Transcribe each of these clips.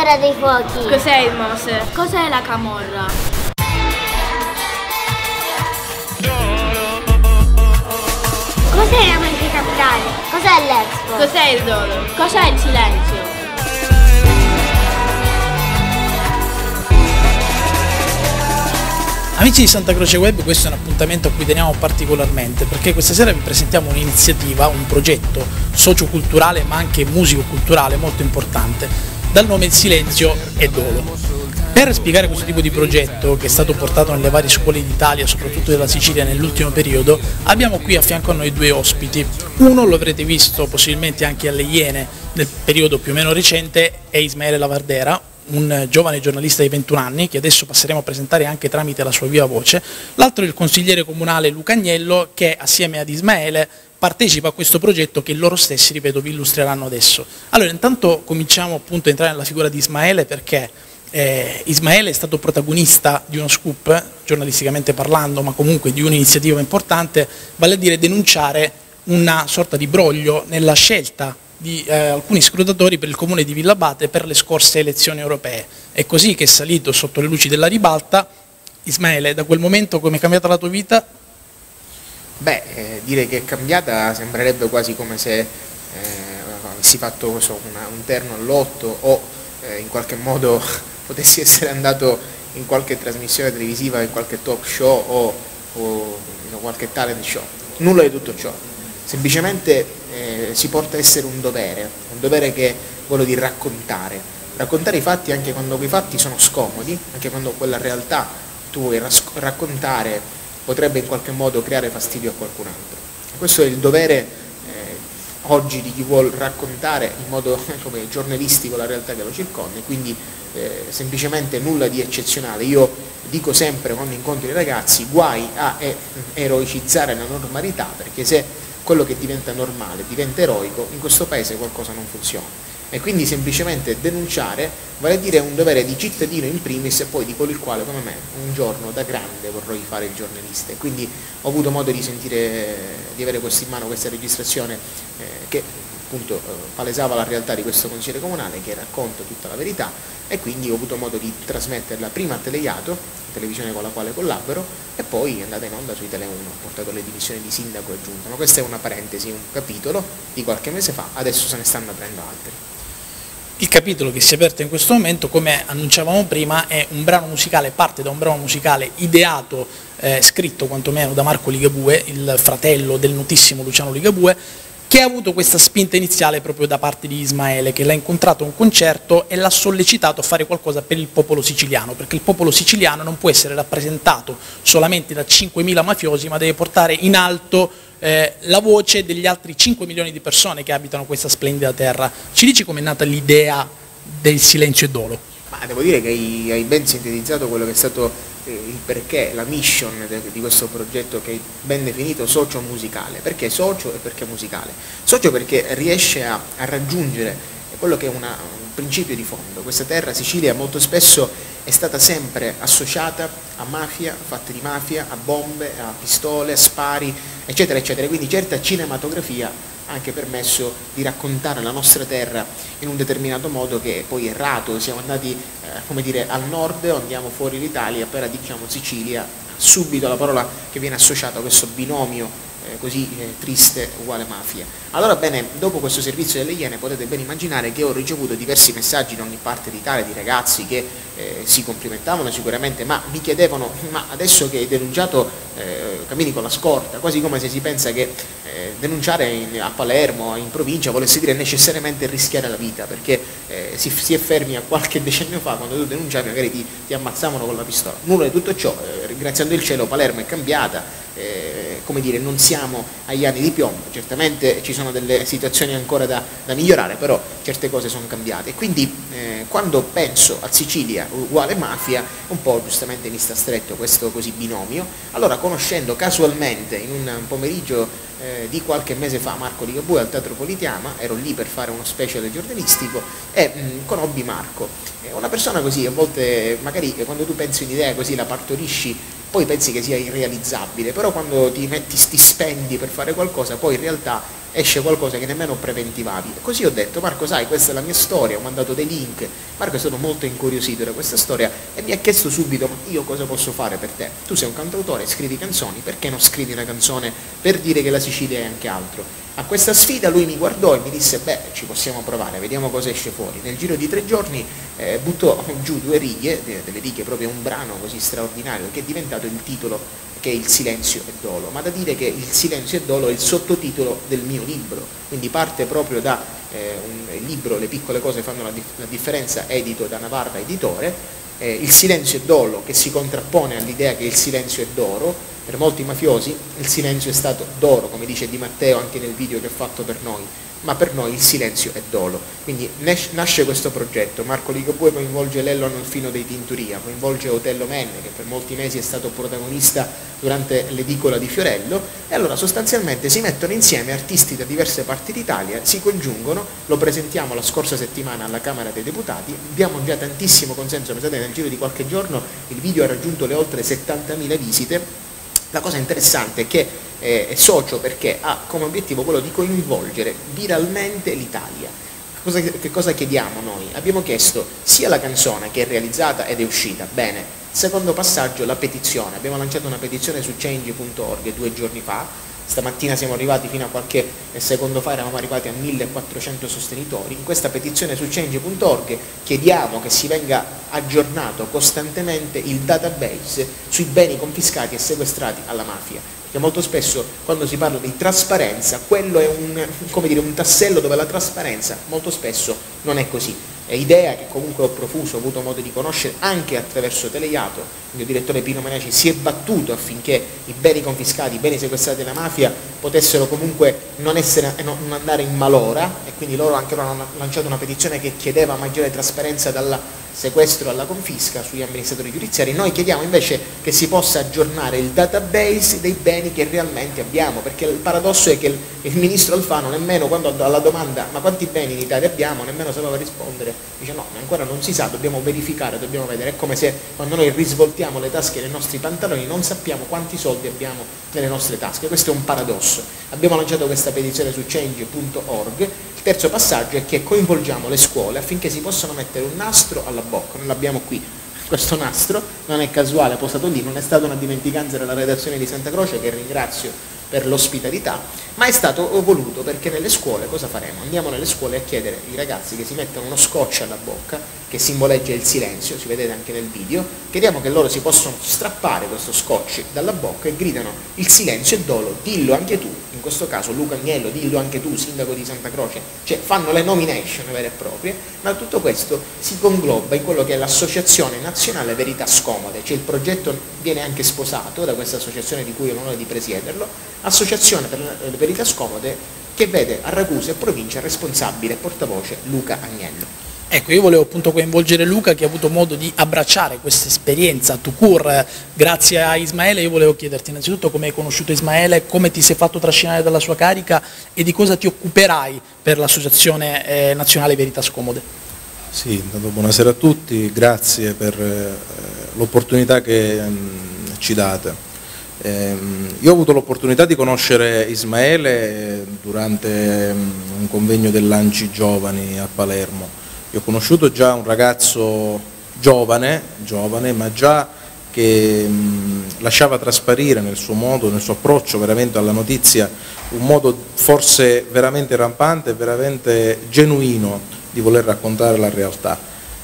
Terra dei Fuochi. Cos'è il Mose? Cos'è la camorra? Cos'è la mente capitale? Cos'è l'Expo? Cos'è il dolo? Cos'è il silenzio? Amici di Santa Croce Web, questo è un appuntamento a cui teniamo particolarmente perché questa sera vi presentiamo un'iniziativa, un progetto socioculturale ma anche musico-culturale molto importante, dal nome Il Silenzio è Dolo. Per spiegare questo tipo di progetto, che è stato portato nelle varie scuole d'Italia, soprattutto della Sicilia nell'ultimo periodo, abbiamo qui a fianco a noi due ospiti. Uno lo avrete visto possibilmente anche alle Iene nel periodo più o meno recente, è Ismaele Lavardera, un giovane giornalista di 21 anni che adesso passeremo a presentare anche tramite la sua viva voce. L'altro è il consigliere comunale Luca Agnello, che assieme ad Ismaele partecipa a questo progetto che loro stessi, ripeto, vi illustreranno adesso. Allora, intanto cominciamo appunto a entrare nella figura di Ismaele perché Ismaele è stato protagonista di uno scoop, giornalisticamente parlando, ma comunque di un'iniziativa importante, vale a dire denunciare una sorta di broglio nella scelta di alcuni scrutatori per il comune di Villabate per le scorse elezioni europee. È così che è salito sotto le luci della ribalta. Ismaele, da quel momento come è cambiata la tua vita? Beh, dire che è cambiata sembrerebbe quasi come se avessi fatto un terno all'otto o in qualche modo potessi essere andato in qualche trasmissione televisiva, in qualche talk show o in qualche talent show. Nulla di tutto ciò. Semplicemente si porta a essere un dovere che è quello di raccontare i fatti anche quando quei fatti sono scomodi, anche quando quella realtà tu vuoi raccontare potrebbe in qualche modo creare fastidio a qualcun altro. Questo è il dovere oggi di chi vuol raccontare in modo giornalistico la realtà che lo circonda, quindi semplicemente nulla di eccezionale. Io dico sempre quando incontro i ragazzi, guai a eroicizzare la normalità, perché se quello che diventa normale diventa eroico, in questo paese qualcosa non funziona. E quindi semplicemente denunciare vale a dire un dovere di cittadino in primis e poi di quello il quale come me un giorno da grande vorrei fare il giornalista. E quindi ho avuto modo di sentire, di avere in mano questa registrazione che appunto palesava la realtà di questo consigliere comunale che racconta tutta la verità, e quindi ho avuto modo di trasmetterla prima a Teleiato, televisione con la quale collaboro, e poi è andata in onda sui Tele 1, ho portato le dimissioni di sindaco e giunta. Ma questa è una parentesi, un capitolo di qualche mese fa, adesso se ne stanno aprendo altri. Il capitolo che si è aperto in questo momento, come annunciavamo prima, è un brano musicale, parte da un brano musicale ideato, scritto quantomeno da Marco Ligabue, il fratello del notissimo Luciano Ligabue, che ha avuto questa spinta iniziale proprio da parte di Ismaele, che l'ha incontrato a un concerto e l'ha sollecitato a fare qualcosa per il popolo siciliano, perché il popolo siciliano non può essere rappresentato solamente da 5.000 mafiosi, ma deve portare in alto la voce degli altri 5 milioni di persone che abitano questa splendida terra. Ci dici com'è nata l'idea del Silenzio e Dolo? Ma devo dire che hai ben sintetizzato quello che è stato il perché, la mission di questo progetto, che è ben definito socio-musicale. Perché socio e perché musicale? Socio perché riesce a raggiungere quello che è un principio di fondo. Questa terra, Sicilia, molto spesso è stata sempre associata a mafia, fatte di mafia, a bombe, a pistole, a spari, eccetera, eccetera. Quindi certa cinematografia ha anche permesso di raccontare la nostra terra in un determinato modo che poi è errato. Siamo andati come dire, al nord, andiamo fuori l'Italia, appena diciamo Sicilia, subito la parola che viene associata a questo binomio così triste uguale mafia. Allora bene, dopo questo servizio delle Iene potete ben immaginare che ho ricevuto diversi messaggi da ogni parte d'Italia di ragazzi che si complimentavano sicuramente, ma mi chiedevano: ma adesso che hai denunciato cammini con la scorta, quasi come se si pensa che denunciare a Palermo, in provincia, volesse dire necessariamente rischiare la vita, perché si è fermi a qualche decennio fa, quando tu denunciavi magari ti ammazzavano con la pistola. Nulla di tutto ciò, ringraziando il cielo Palermo è cambiata, come dire, non siamo agli anni di piombo, certamente ci sono delle situazioni ancora da migliorare, però certe cose sono cambiate. E quindi quando penso a Sicilia uguale mafia, un po' giustamente mi sta stretto questo così binomio. Allora, conoscendo casualmente in un pomeriggio di qualche mese fa Marco Ligabue al Teatro Politeama, ero lì per fare uno special giornalistico e conobbi Marco, una persona così, a volte magari quando tu pensi un'idea così la partorisci, poi pensi che sia irrealizzabile, però quando ti spendi per fare qualcosa, poi in realtà esce qualcosa che nemmeno preventivavi. Così ho detto: Marco, sai, questa è la mia storia, ho mandato dei link. Marco è stato molto incuriosito da questa storia e mi ha chiesto subito: ma io cosa posso fare per te? Tu sei un cantautore, scrivi canzoni, perché non scrivi una canzone per dire che la Sicilia è anche altro? A questa sfida lui mi guardò e mi disse: beh, ci possiamo provare, vediamo cosa esce fuori. Nel giro di 3 giorni buttò giù 2 righe, delle righe, proprio un brano così straordinario che è diventato il titolo, che è Il silenzio e dolo, ma da dire che Il silenzio e dolo è il sottotitolo del mio libro, quindi parte proprio da un libro, Le piccole cose fanno la differenza, edito da Navarra Editore. Il silenzio e dolo, che si contrappone all'idea che il silenzio è d'oro. Per molti mafiosi il silenzio è stato d'oro, come dice Di Matteo anche nel video che ha fatto per noi, ma per noi il silenzio è dolo. Quindi nasce questo progetto. Marco Ligabue coinvolge Lello Arnolfino dei Tinturia, coinvolge Otello Menne, che per molti mesi è stato protagonista durante l'edicola di Fiorello, e allora sostanzialmente si mettono insieme artisti da diverse parti d'Italia, si congiungono, lo presentiamo la scorsa settimana alla Camera dei Deputati, abbiamo già tantissimo consenso, pensate, nel giro di qualche giorno il video ha raggiunto le oltre 70.000 visite. La cosa interessante è che è socio perché ha come obiettivo quello di coinvolgere viralmente l'Italia. Che cosa chiediamo noi? Abbiamo chiesto sia la canzone, che è realizzata ed è uscita, bene. Secondo passaggio, la petizione. Abbiamo lanciato una petizione su change.org 2 giorni fa. Stamattina siamo arrivati, fino a qualche secondo fa eravamo arrivati a 1400 sostenitori. In questa petizione su change.org chiediamo che si venga aggiornato costantemente il database sui beni confiscati e sequestrati alla mafia, perché molto spesso quando si parla di trasparenza, quello è un tassello dove la trasparenza molto spesso non è così. È idea che comunque ho profuso, ho avuto modo di conoscere anche attraverso Teleiato. Il mio direttore Pino Menaci si è battuto affinché i beni confiscati, i beni sequestrati della mafia potessero comunque non andare in malora, e quindi loro anche hanno lanciato una petizione che chiedeva maggiore trasparenza dal sequestro alla confisca sugli amministratori giudiziari. Noi chiediamo invece che si possa aggiornare il database dei beni che realmente abbiamo, perché il paradosso è che il ministro Alfano nemmeno quando alla domanda ma quanti beni in Italia abbiamo, nemmeno sapeva rispondere, dice no, ancora non si sa, dobbiamo verificare, dobbiamo vedere. È come se quando noi risvoltiamo le tasche dei nostri pantaloni non sappiamo quanti soldi abbiamo nelle nostre tasche. Questo è un paradosso. Abbiamo lanciato questa petizione su change.org. Il terzo passaggio è che coinvolgiamo le scuole affinché si possano mettere un nastro alla bocca. Noi l'abbiamo qui, questo nastro non è casuale, posato lì, non è stata una dimenticanza della redazione di Santa Croce, che ringrazio per l'ospitalità, ma è stato voluto perché nelle scuole cosa faremo? Andiamo nelle scuole a chiedere ai ragazzi che si mettano uno scotch alla bocca che simboleggia il silenzio, si vedete anche nel video, chiediamo che loro si possono strappare questo scotch dalla bocca e gridano il silenzio è dolo, dillo anche tu, in questo caso Luca Agnello, dillo anche tu, sindaco di Santa Croce, cioè fanno le nomination vere e proprie, ma tutto questo si congloba in quello che è l'Associazione Nazionale Verità Scomode, cioè il progetto viene anche sposato da questa associazione di cui ho l'onore di presiederlo, Associazione per le Verità Scomode, che vede a Ragusa e provincia responsabile portavoce Luca Agnello. Ecco, io volevo appunto coinvolgere Luca, che ha avuto modo di abbracciare questa esperienza tout court grazie a Ismaele. Io volevo chiederti innanzitutto come hai conosciuto Ismaele, come ti sei fatto trascinare dalla sua carica e di cosa ti occuperai per l'Associazione Nazionale Verità Scomode. Sì, intanto buonasera a tutti, grazie per l'opportunità che ci date. Io ho avuto l'opportunità di conoscere Ismaele durante un convegno dell'Anci Giovani a Palermo. Io ho conosciuto già un ragazzo giovane, ma già che lasciava trasparire nel suo modo, nel suo approccio veramente alla notizia, un modo forse veramente rampante, veramente genuino di voler raccontare la realtà.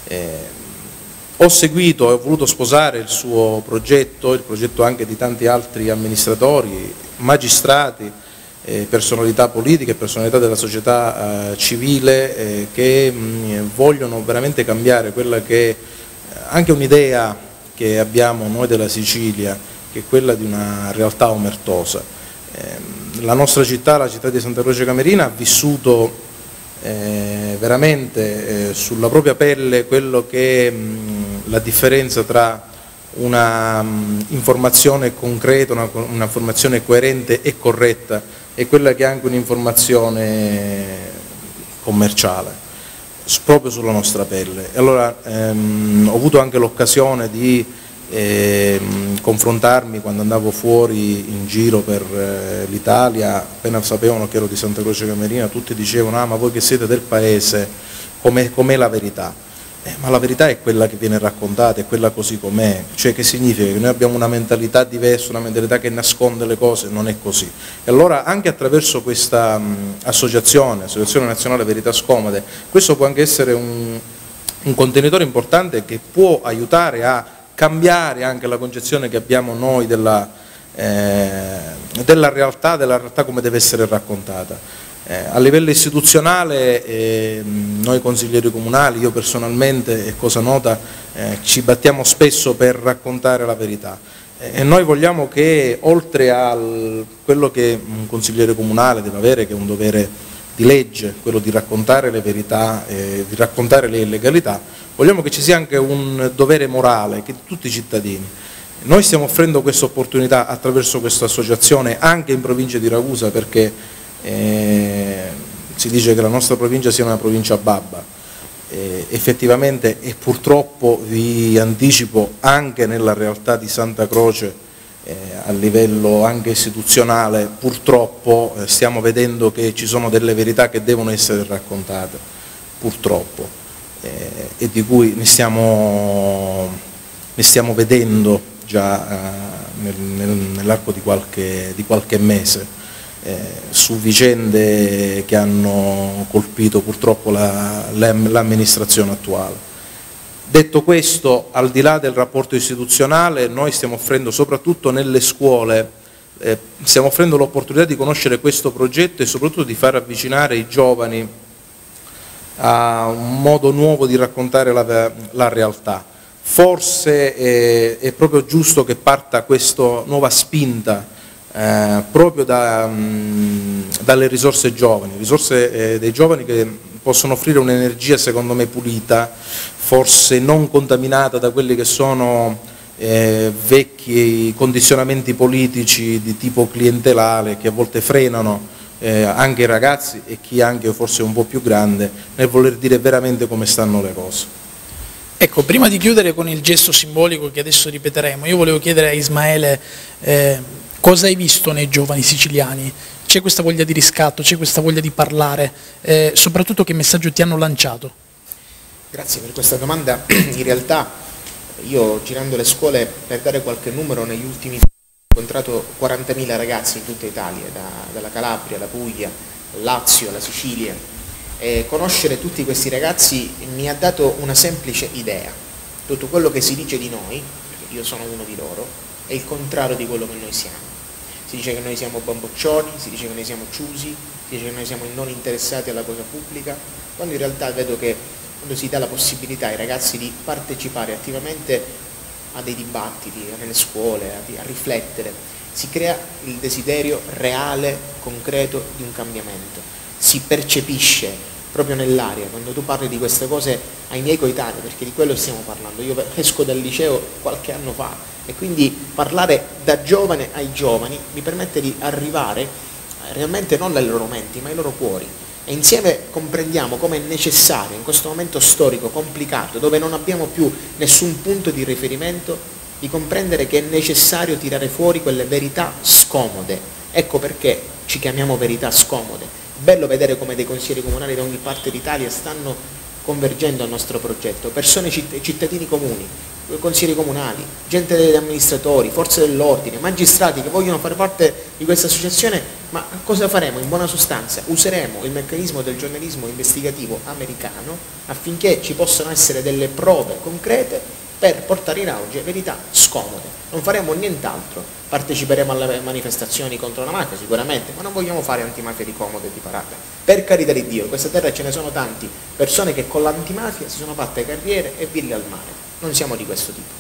Ho seguito e ho voluto sposare il suo progetto, il progetto anche di tanti altri amministratori, magistrati, personalità politiche, personalità della società civile che vogliono veramente cambiare quella che è anche un'idea che abbiamo noi della Sicilia, che è quella di una realtà omertosa. La nostra città, la città di Santa Croce Camerina, ha vissuto veramente sulla propria pelle quello che è la differenza tra una informazione concreta, una informazione coerente e corretta e quella che è anche un'informazione commerciale, proprio sulla nostra pelle. E allora ho avuto anche l'occasione di confrontarmi quando andavo fuori in giro per l'Italia. Appena sapevano che ero di Santa Croce Camerina tutti dicevano: ah, ma voi che siete del paese, com'è la verità? Ma la verità è quella che viene raccontata, è quella così com'è. Cioè, che significa? Che noi abbiamo una mentalità diversa, una mentalità che nasconde le cose. Non è così. E allora anche attraverso questa Associazione Nazionale Verità Scomode, questo può anche essere un contenitore importante che può aiutare a cambiare anche la concezione che abbiamo noi della realtà come deve essere raccontata. A livello istituzionale noi consiglieri comunali, io personalmente, è cosa nota, ci battiamo spesso per raccontare la verità, e noi vogliamo che oltre a quello che un consigliere comunale deve avere, che è un dovere di legge, quello di raccontare le verità, di raccontare le illegalità, vogliamo che ci sia anche un dovere morale che tutti i cittadini. Noi stiamo offrendo questa opportunità attraverso questa associazione anche in provincia di Ragusa, perché si dice che la nostra provincia sia una provincia babba, effettivamente, e purtroppo vi anticipo anche nella realtà di Santa Croce, a livello anche istituzionale, purtroppo stiamo vedendo che ci sono delle verità che devono essere raccontate, purtroppo, e di cui ne stiamo vedendo già nell'arco di qualche mese. Su vicende che hanno colpito purtroppo l'amministrazione attuale. Detto questo, al di là del rapporto istituzionale, noi stiamo offrendo soprattutto nelle scuole, stiamo offrendo l'opportunità di conoscere questo progetto e soprattutto di far avvicinare i giovani a un modo nuovo di raccontare la realtà. Forse è proprio giusto che parta questa nuova spinta proprio dalle risorse giovani, dei giovani che possono offrire un'energia secondo me pulita, forse non contaminata da quelli che sono vecchi condizionamenti politici di tipo clientelare che a volte frenano anche i ragazzi e chi anche forse un po' più grande nel voler dire veramente come stanno le cose. Ecco, prima di chiudere con il gesto simbolico che adesso ripeteremo, io volevo chiedere a Ismaele cosa hai visto nei giovani siciliani? C'è questa voglia di riscatto, c'è questa voglia di parlare, soprattutto che messaggio ti hanno lanciato? Grazie per questa domanda. In realtà io, girando le scuole, per dare qualche numero, negli ultimi anni ho incontrato 40.000 ragazzi in tutta Italia, dalla Calabria, alla Puglia, al Lazio, alla Sicilia, e conoscere tutti questi ragazzi mi ha dato una semplice idea: tutto quello che si dice di noi, perché io sono uno di loro, è il contrario di quello che noi siamo. Si dice che noi siamo bamboccioni, si dice che noi siamo chiusi, si dice che noi siamo non interessati alla cosa pubblica, quando in realtà vedo che quando si dà la possibilità ai ragazzi di partecipare attivamente a dei dibattiti, nelle scuole, a riflettere, si crea il desiderio reale, concreto di un cambiamento. Si percepisce proprio nell'aria, quando tu parli di queste cose ai miei coetanei, perché di quello stiamo parlando. Io esco dal liceo qualche anno fa, e quindi parlare da giovane ai giovani mi permette di arrivare realmente non ai loro menti ma ai loro cuori, e insieme comprendiamo come è necessario in questo momento storico complicato, dove non abbiamo più nessun punto di riferimento, di comprendere che è necessario tirare fuori quelle verità scomode. Ecco perché ci chiamiamo verità scomode. Bello vedere come dei consiglieri comunali da ogni parte d'Italia stanno convergendo al nostro progetto, persone, cittadini comuni, consiglieri comunali, gente degli amministratori, forze dell'ordine, magistrati che vogliono fare parte di questa associazione. Ma cosa faremo? In buona sostanza useremo il meccanismo del giornalismo investigativo americano affinché ci possano essere delle prove concrete per portare in auge verità scomode. Non faremo nient'altro, parteciperemo alle manifestazioni contro la mafia sicuramente, ma non vogliamo fare antimafia di comodo e di parata. Per carità di Dio, in questa terra ce ne sono tanti, persone che con l'antimafia si sono fatte carriere e ville al mare. Non siamo di questo tipo.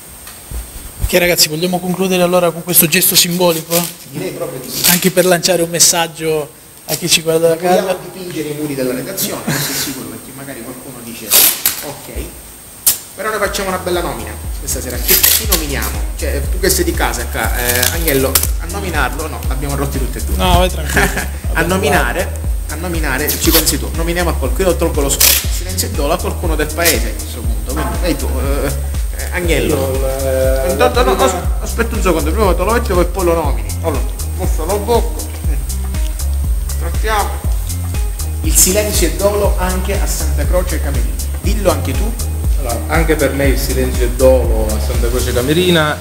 Ok ragazzi, vogliamo concludere allora con questo gesto simbolico? Direi proprio di sì. Anche per lanciare un messaggio a chi ci guarda da casa. Vogliamo dipingere i muri della redazione, questo è sicuro, perché magari qualcuno dice ok, però noi facciamo una bella nomina questa sera. Chi nominiamo? Cioè, tu che sei di casa qua, Agnello, a nominarlo, no, l'abbiamo rotti tutti e due. No, vai tranquillo. a nominare, ci pensi tu, nominiamo a qualcuno, io tolgo lo silenzio e do a qualcuno del paese a questo punto. Quindi, tu, Agnello, Aspetta un secondo, prima te lo metto e poi lo nomini. Allora, mostro la bocca. Trattiamo. Il silenzio è dolo anche a Santa Croce Camerina. Dillo anche tu. Allora, anche per me il silenzio è dolo a Santa Croce Camerina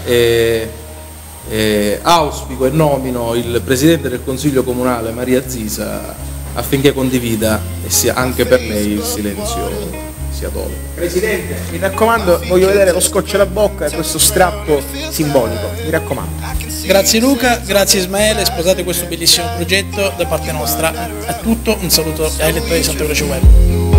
e auspico e nomino il Presidente del Consiglio Comunale Maria Zisa affinché condivida e sia anche per lei il silenzio sia dolo. Presidente, mi raccomando, voglio vedere lo scotch alla bocca e questo strappo simbolico, mi raccomando. Grazie Luca, grazie Ismaele, sposate questo bellissimo progetto da parte nostra. A tutto un saluto ai lettori di Santa Croce Web.